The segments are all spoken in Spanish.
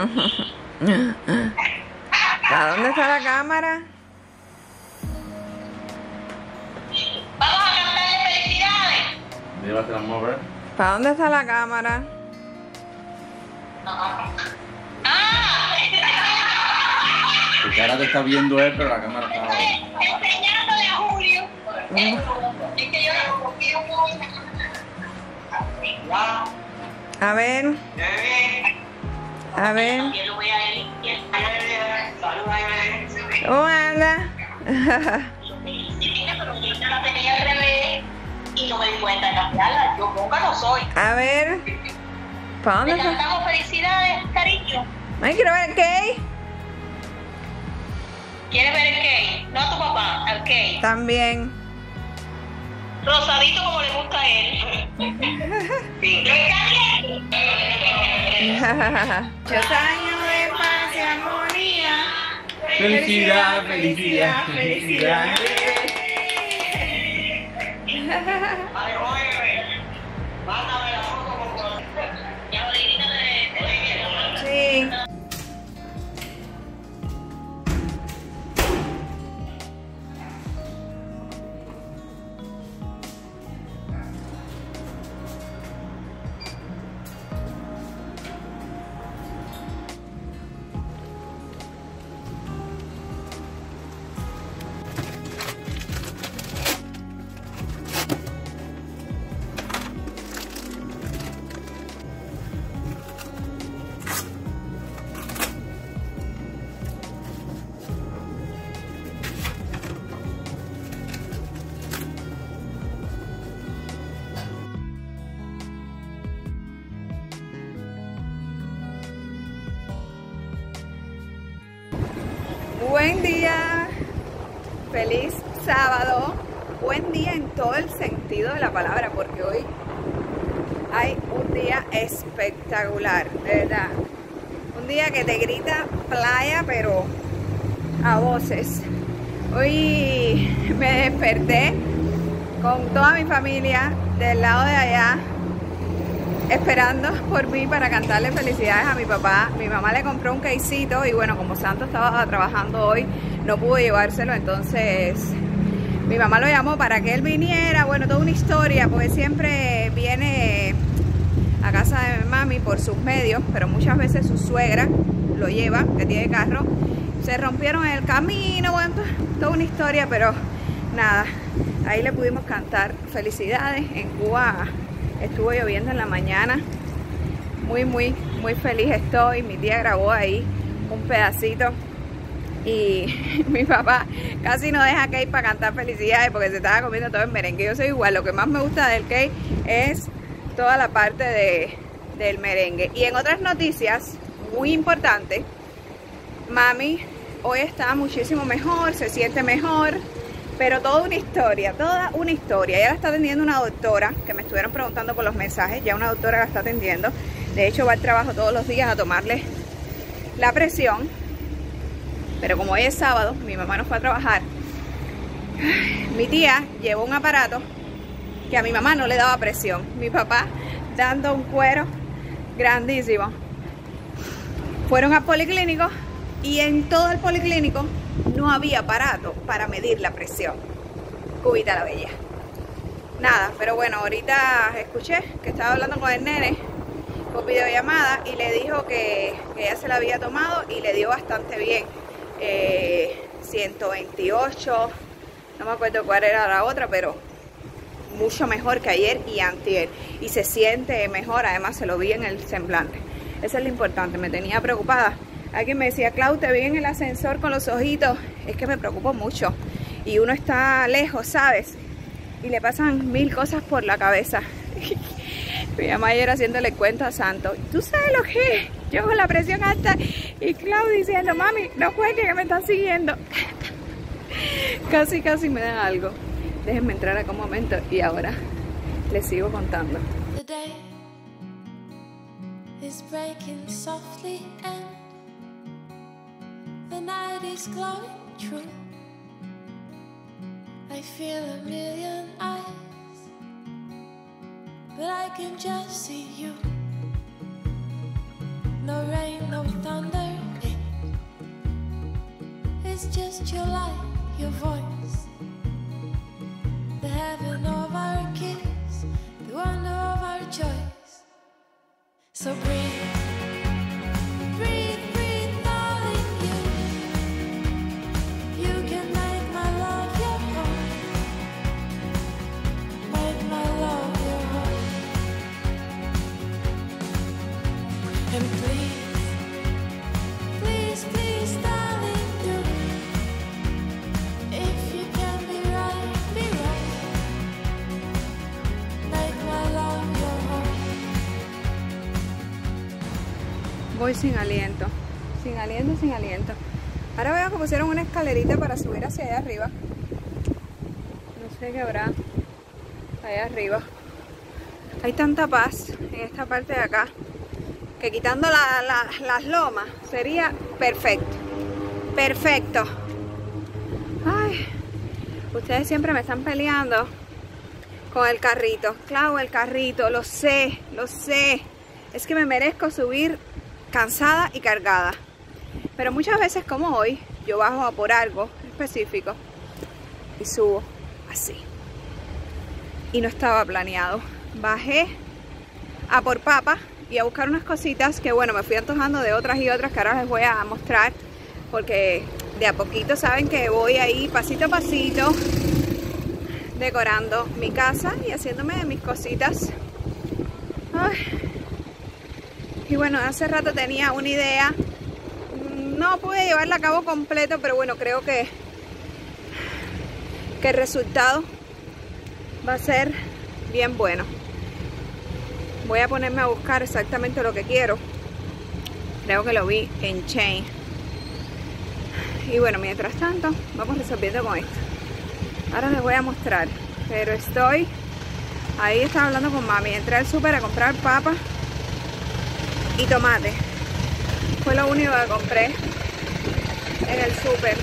¿A dónde está la cámara? Vamos a cantarle felicidades. Llévatela a mover. ¿Para dónde está la cámara? Tu cara te está viendo él, pero la cámara está abajo. Enseñándole a Julio. Es que yo no confío mucho. A ver. A ver. Yo lo voy a limpiar. Saluda a ¿Cómo anda? Pero yo ya la tenía al revés y no me di cuenta de cambiarla. Yo nunca lo soy. A ver. ¿Para dónde Le está? cantamos felicidades, cariño. Ay, quiero ver el cake. ¿Quieres ver el cake? No a tu papá, al cake. También. Rosadito como le gusta a él. Sí. Muchos años de paz y armonía. Felicidad, felicidad, felicidad. Vale, oye, mándame la foto con ya Olivita de Sí. Buen día, feliz sábado, buen día en todo el sentido de la palabra, porque hoy hay un día espectacular, de verdad, un día que te grita playa, pero a voces. Hoy me desperté con toda mi familia del lado de allá, esperando por mí para cantarle felicidades a mi papá. Mi mamá le compró un quesito y bueno, como Santo estaba trabajando hoy, no pudo llevárselo, entonces mi mamá lo llamó para que él viniera. Bueno, toda una historia, porque siempre viene a casa de mi mami por sus medios, pero muchas veces su suegra lo lleva, que tiene carro. Se rompieron en el camino, bueno, toda una historia, pero nada, ahí le pudimos cantar felicidades. En Cuba estuvo lloviendo en la mañana, muy feliz estoy. Mi tía grabó ahí un pedacito y mi papá casi no deja cake para cantar felicidades porque se estaba comiendo todo el merengue. Yo soy igual, lo que más me gusta del cake es toda la parte del merengue. Y en otras noticias muy importantes, mami hoy está muchísimo mejor, se siente mejor. Pero toda una historia. Ella la está atendiendo una doctora, que me estuvieron preguntando por los mensajes, ya una doctora la está atendiendo. De hecho va al trabajo todos los días a tomarle la presión. Pero como hoy es sábado, mi mamá no fue a trabajar. Mi tía llevó un aparato que a mi mamá no le daba presión. Mi papá dando un cuero grandísimo. Fueron al policlínico y en todo el policlínico no había aparato para medir la presión. Cubita la bella. Nada, pero bueno, ahorita escuché que estaba hablando con el nene por videollamada y le dijo que ella se la había tomado y le dio bastante bien. 128, no me acuerdo cuál era la otra, pero mucho mejor que ayer y antier. Y se siente mejor, además se lo vi en el semblante. Eso es lo importante, me tenía preocupada. Alguien me decía, Clau, te vi en el ascensor con los ojitos. Es que me preocupo mucho. Y uno está lejos, ¿sabes? Y le pasan mil cosas por la cabeza. Mi mamá ayer haciéndole cuenta a Santo. ¿Tú sabes lo que es? Yo con la presión alta y Clau diciendo, mami, no cuelgue que me están siguiendo. Casi me da algo. Déjenme entrar acá un momento y ahora les sigo contando. The day is breaking softly and the night is glowing true. I feel a million eyes, but I can just see you. No rain, no thunder. It's just your light, your voice. The heaven of our kiss, the wonder of our choice. So breathe, breathe, breathe, darling, you can make my love your home. Make my love your home. And please, please, please, darling, do. If you can be right, be right. Make my love your home. Voy sin aliento, sin aliento, sin aliento. Ahora veo que pusieron una escalerita para subir hacia allá arriba. No sé qué habrá allá arriba. Hay tanta paz en esta parte de acá que quitando las lomas sería perfecto. Perfecto. Ay, ustedes siempre me están peleando con el carrito. Claro, el carrito, lo sé, lo sé. Es que me merezco subir cansada y cargada. Pero muchas veces, como hoy, yo bajo a por algo específico y subo así. Y no estaba planeado. Bajé a por papas y a buscar unas cositas que, bueno, me fui antojando de otras y otras que ahora les voy a mostrar, porque de a poquito saben que voy ahí pasito a pasito decorando mi casa y haciéndome mis cositas. Ay. Y bueno, hace rato tenía una idea, no pude llevarla a cabo completo, pero bueno, creo que el resultado va a ser bien bueno. Voy a ponerme a buscar exactamente lo que quiero. Creo que lo vi en Chain. Y bueno, mientras tanto, vamos resolviendo con esto. Ahora les voy a mostrar. Pero estoy... Ahí estaba hablando con mami. Entré al súper a comprar papas y tomate. Fue lo único que compré en el súper.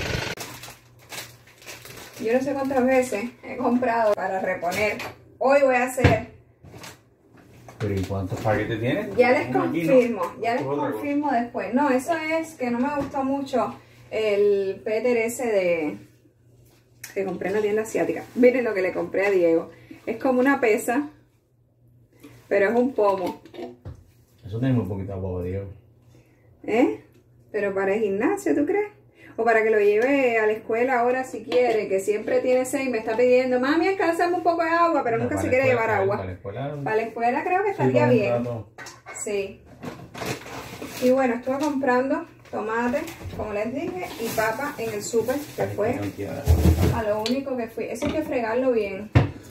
Yo no sé cuántas veces he comprado para reponer. Hoy voy a hacer... ¿Pero y cuántos paquetes tienes? Ya les confirmo, ya les confirmo después. No, eso es que no me gustó mucho el péter ese que compré en la tienda asiática. Miren lo que le compré a Diego. Es como una pesa, pero es un pomo. Eso tiene muy poquita agua, Diego. ¿Eh? Pero para el gimnasio, ¿tú crees? O para que lo lleve a la escuela ahora si quiere, que siempre tiene sed y me está pidiendo, mami, alcánzame un poco de agua, pero nunca se quiere llevar agua. Para la escuela creo que estaría bien. Sí. Y bueno, estuve comprando tomate, como les dije, y papa en el súper, que fue a lo único que fui. Eso hay que fregarlo bien.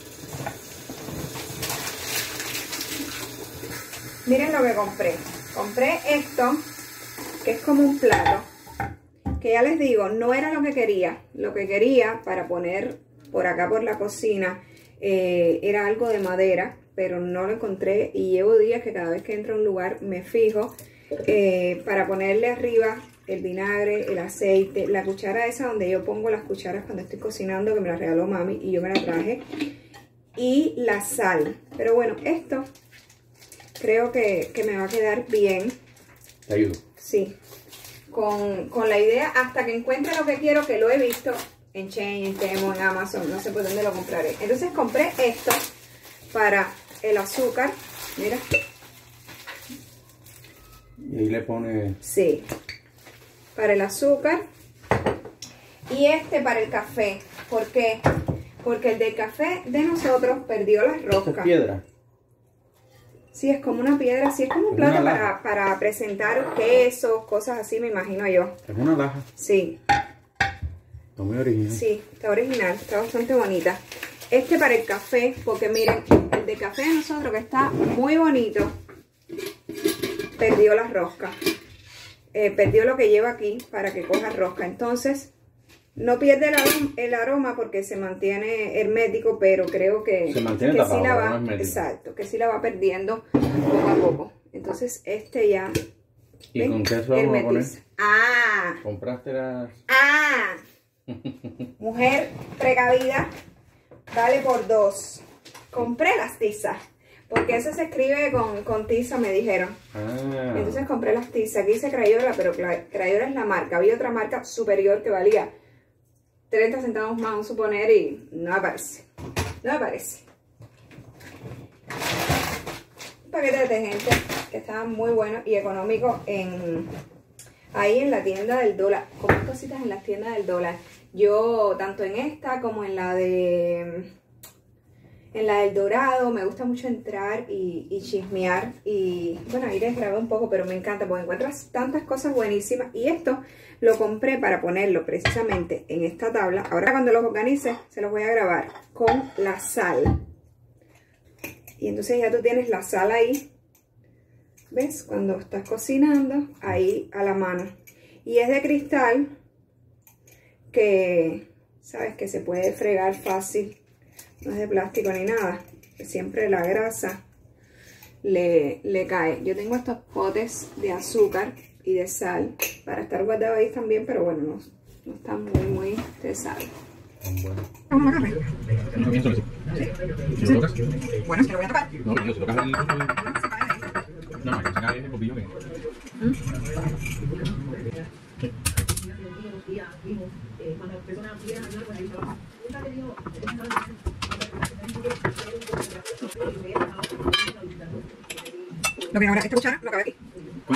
Miren lo que compré. Compré esto, que es como un plato. Que ya les digo, no era lo que quería. Lo que quería para poner por acá por la cocina era algo de madera, pero no lo encontré y llevo días que cada vez que entro a un lugar me fijo para ponerle arriba el vinagre, el aceite, la cuchara esa donde yo pongo las cucharas cuando estoy cocinando, que me la regaló mami y yo me la traje, y la sal. Pero bueno, esto creo que me va a quedar bien. ¿Te ayudo? Sí. Con la idea, hasta que encuentre lo que quiero, que lo he visto en Chain, en Temo, en Amazon, no sé por dónde lo compraré. Entonces compré esto para el azúcar, mira. Y ahí le pone... Sí, para el azúcar. Y este para el café. ¿Por qué? Porque el del café de nosotros perdió las roscas. ¿Esta es piedra? Sí, es como una piedra, sí, es como un plato para presentar quesos, cosas así, me imagino yo. Es una laja. Sí. Está muy original. Sí, está original, está bastante bonita. Este para el café, porque miren, el de café de nosotros, que está muy bonito, perdió las roscas. Perdió lo que lleva aquí para que coja rosca. Entonces, no pierde el aroma porque se mantiene hermético, pero creo que, se mantiene tapado, sí la va, no es hermético. Exacto, que sí la va perdiendo poco a poco. Entonces, este ya... ¿Y ¿ven? con qué eso vamos a poner? ¡Ah! ¿Compraste las...? ¡Ah! Mujer precavida, vale por dos. Compré las tizas, Porque eso se escribe con tiza, me dijeron. Ah. Entonces compré las tizas. Aquí dice Crayola, pero Crayola es la marca. Había otra marca superior que valía 30 centavos más, vamos a suponer, y no aparece. No aparece. Un paquete de detergente que estaba muy bueno y económico ahí en la tienda del dólar. Como cositas en las tiendas del dólar. Yo, tanto en esta como en la del Dorado, me gusta mucho entrar y chismear. Y bueno, ahí les grabé un poco, pero me encanta porque encuentras tantas cosas buenísimas. Y esto lo compré para ponerlo precisamente en esta tabla. Ahora cuando los organice, se los voy a grabar con la sal. Y entonces ya tú tienes la sal ahí. ¿Ves? Cuando estás cocinando, ahí a la mano. Y es de cristal que, ¿sabes? Que se puede fregar fácil. No es de plástico ni nada. Que siempre la grasa le cae. Yo tengo estos potes de azúcar y de sal para estar guardados ahí también, pero bueno, no están muy de sal. ¿Cómo lo agarré? No pienso que sí. ¿Si lo tocas? Bueno, es que lo voy a tocar. No, pero si tocas el... No, hay que sacar el bobillo que... Lo que ahora, esta cuchara lo cabe aquí. ¿Cuál?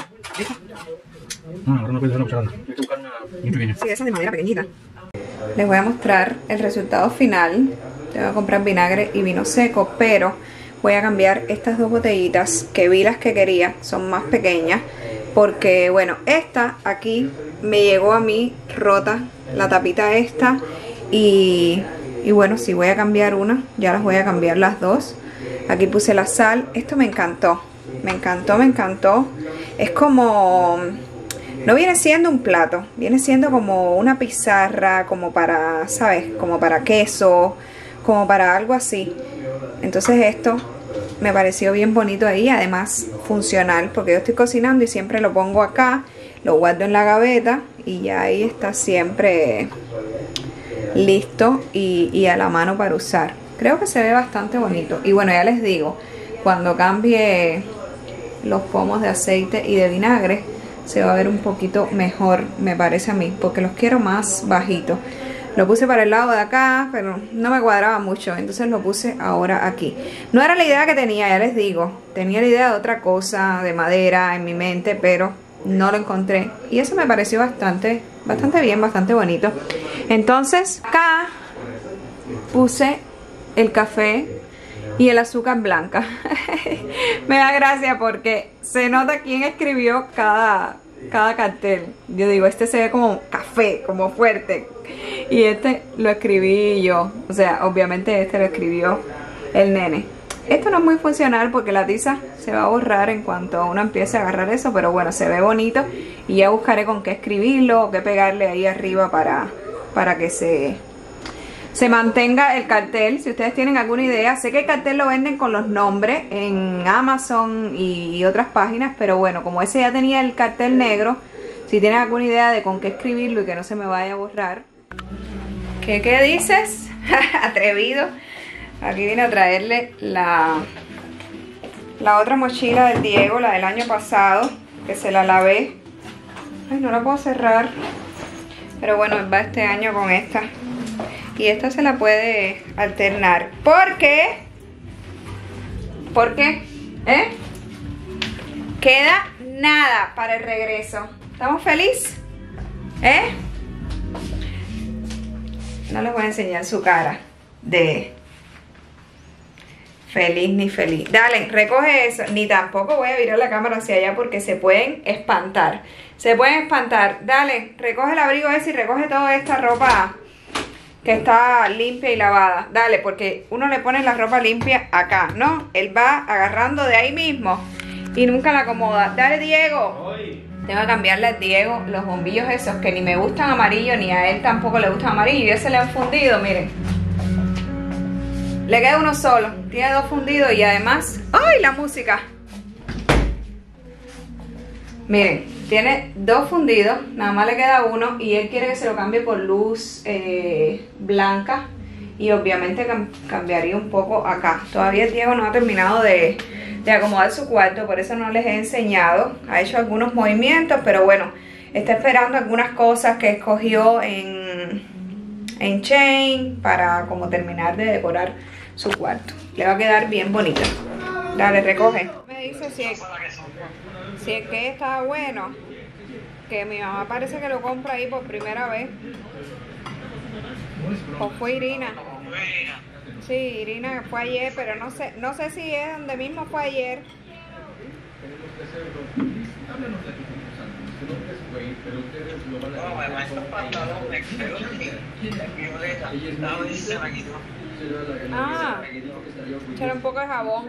Ah, ahora no puedes dejar una cuchara. Hay que buscar una muy pequeña. Sí, esa es de madera pequeñita. Les voy a mostrar el resultado final. Tengo que comprar vinagre y vino seco, pero voy a cambiar estas dos botellitas que vi las que quería, son más pequeñas, porque bueno, esta aquí me llegó a mí rota, la tapita esta, y bueno, si voy a cambiar una, ya las voy a cambiar las dos. Aquí puse la sal. Esto me encantó, me encantó, me encantó. Es como... no viene siendo un plato, viene siendo como una pizarra, como para, ¿sabes? Como para queso, como para algo así. Entonces esto me pareció bien bonito ahí, además funcional, porque yo estoy cocinando y siempre lo pongo acá, lo guardo en la gaveta y ya ahí está siempre listo y a la mano para usar. Creo que se ve bastante bonito. Y bueno, ya les digo, cuando cambie los pomos de aceite y de vinagre, se va a ver un poquito mejor, me parece a mí, porque los quiero más bajitos. Lo puse para el lado de acá, pero no me cuadraba mucho, entonces lo puse ahora aquí. No era la idea que tenía, ya les digo. Tenía la idea de otra cosa, de madera en mi mente, pero no lo encontré. Y eso me pareció bastante bien, bastante bonito. Entonces, acá puse el café y el azúcar blanca. Me da gracia porque se nota quién escribió cada cartel. Yo digo, este se ve como café, como fuerte, y este lo escribí yo. O sea, obviamente este lo escribió el nene. Esto no es muy funcional porque la tiza se va a borrar en cuanto uno empiece a agarrar eso, pero bueno, se ve bonito y ya buscaré con qué escribirlo o qué pegarle ahí arriba para que se mantenga el cartel. Si ustedes tienen alguna idea, sé que el cartel lo venden con los nombres en Amazon y otras páginas, pero bueno, como ese ya tenía el cartel negro, si tienen alguna idea de con qué escribirlo y que no se me vaya a borrar. ¿Qué dices? Atrevido. Aquí vine a traerle la otra mochila del Diego, la del año pasado, que se la lavé. Ay, no la puedo cerrar, pero bueno, va este año con esta. Y esta se la puede alternar. ¿Por qué? ¿Por qué? Queda nada para el regreso. ¿Estamos felices? No les voy a enseñar su cara de feliz ni feliz. Dale, recoge eso. Ni tampoco voy a virar la cámara hacia allá porque se pueden espantar. Se pueden espantar. Dale, recoge el abrigo ese y recoge toda esta ropa que está limpia y lavada. Dale, porque uno le pone la ropa limpia acá, ¿no? Él va agarrando de ahí mismo y nunca la acomoda. Dale, Diego. Tengo que cambiarle a Diego los bombillos esos que ni me gustan amarillo, ni a él tampoco le gustan amarillo. Ya se le han fundido, miren. Le queda uno solo. Tiene dos fundidos y además... ¡ay, la música! Miren, tiene dos fundidos, nada más le queda uno y él quiere que se lo cambie por luz blanca Y obviamente cambiaría un poco acá. Todavía Diego no ha terminado de acomodar su cuarto, por eso no les he enseñado. Ha hecho algunos movimientos, pero bueno, está esperando algunas cosas que escogió en Chain para como terminar de decorar su cuarto. Le va a quedar bien bonita. Dale, recoge. Me dice si el que está bueno, que mi mamá parece que lo compra ahí por primera vez. ¿O fue Irina? Sí, Irina fue ayer, pero no sé si es donde mismo fue ayer. Ah, echarle un poco de jabón.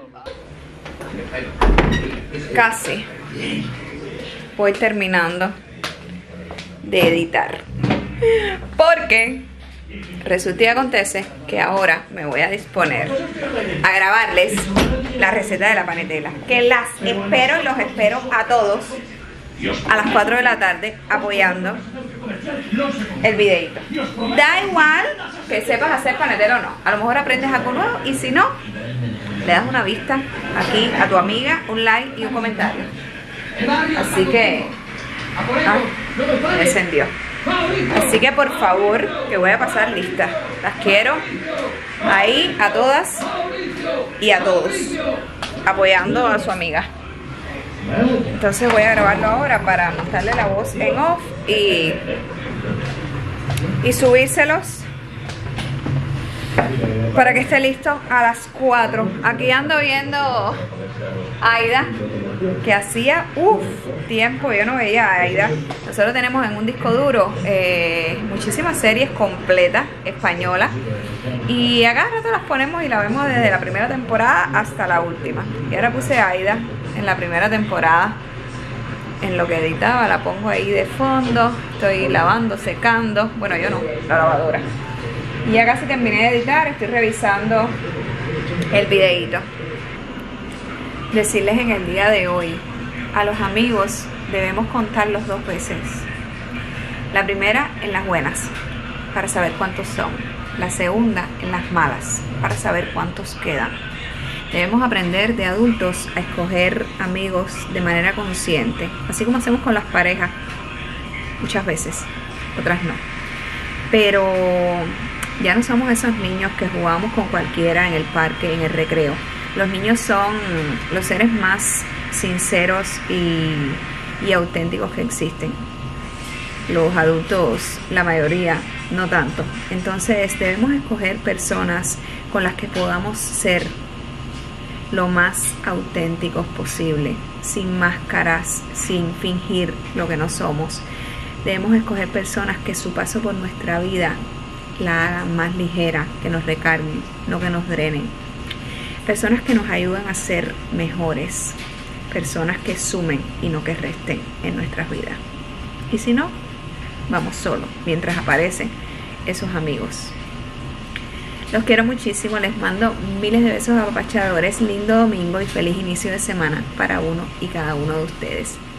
Casi. Voy terminando de editar. Porque resulta y acontece que ahora me voy a disponer a grabarles la receta de la panetela, que las espero y los espero a todos a las 4 de la tarde apoyando el videito. Da igual que sepas hacer panetela o no, a lo mejor aprendes algo nuevo y si no, le das una vista aquí a tu amiga, un like y un comentario. Así que me encendió. Así que por favor, que voy a pasar lista. Las quiero ahí a todas y a todos, apoyando a su amiga. Entonces voy a grabarlo ahora para mostrarle la voz en off y subírselos para que esté listo a las 4. Aquí ando viendo a Aida, que hacía tiempo yo no veía a Aida. Nosotros tenemos en un disco duro muchísimas series completas españolas y a cada rato las ponemos y la vemos desde la primera temporada hasta la última. Y ahora puse a Aida en la primera temporada. En lo que editaba la pongo ahí de fondo. Estoy lavando, secando. Bueno, yo no, la lavadora. Y ya casi terminé de editar, estoy revisando el videito. Decirles en el día de hoy, a los amigos debemos contarlos 2 veces. La primera en las buenas, para saber cuántos son. La segunda en las malas, para saber cuántos quedan. Debemos aprender de adultos a escoger amigos de manera consciente, así como hacemos con las parejas, muchas veces, otras no. Pero ya no somos esos niños que jugamos con cualquiera en el parque, en el recreo. Los niños son los seres más sinceros y auténticos que existen. Los adultos, la mayoría, no tanto. Entonces debemos escoger personas con las que podamos ser lo más auténticos posible, sin máscaras, sin fingir lo que no somos. Debemos escoger personas que su paso por nuestra vida la hagan más ligera, que nos recarguen, no que nos drenen. Personas que nos ayudan a ser mejores, personas que sumen y no que resten en nuestras vidas. Y si no, vamos solos, mientras aparecen esos amigos. Los quiero muchísimo, les mando miles de besos apapachadores, lindo domingo y feliz inicio de semana para uno y cada uno de ustedes.